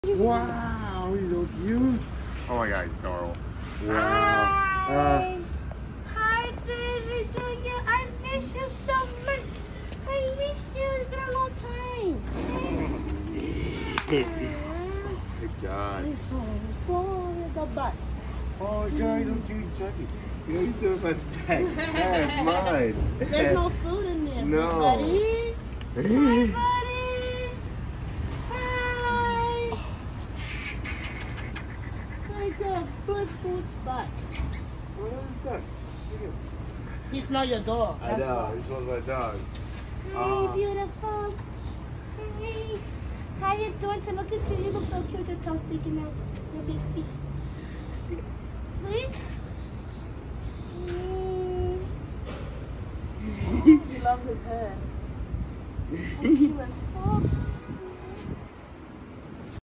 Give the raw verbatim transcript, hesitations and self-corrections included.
Wow, he's so cute. Oh my god, he's adorable. Wow. Hi. Uh, Hi, baby Junior. I miss you so much. I miss you. It's been a long time. Good job. He's so sorry. The butt. Oh, God, don't you Chucky. You know, he's doing my back. That's mine. There's no food in there. No. Buddy. Hi, buddy. Hi. Like a good food butt. What is that? He smell your dog. I That's know, why. he smells my dog. Hey, Uh, beautiful. Hey. How you doing? So look at you. You look so cute. Your toes sticking out. Your big feet. See? Mm. He loves his head. So cute and soft.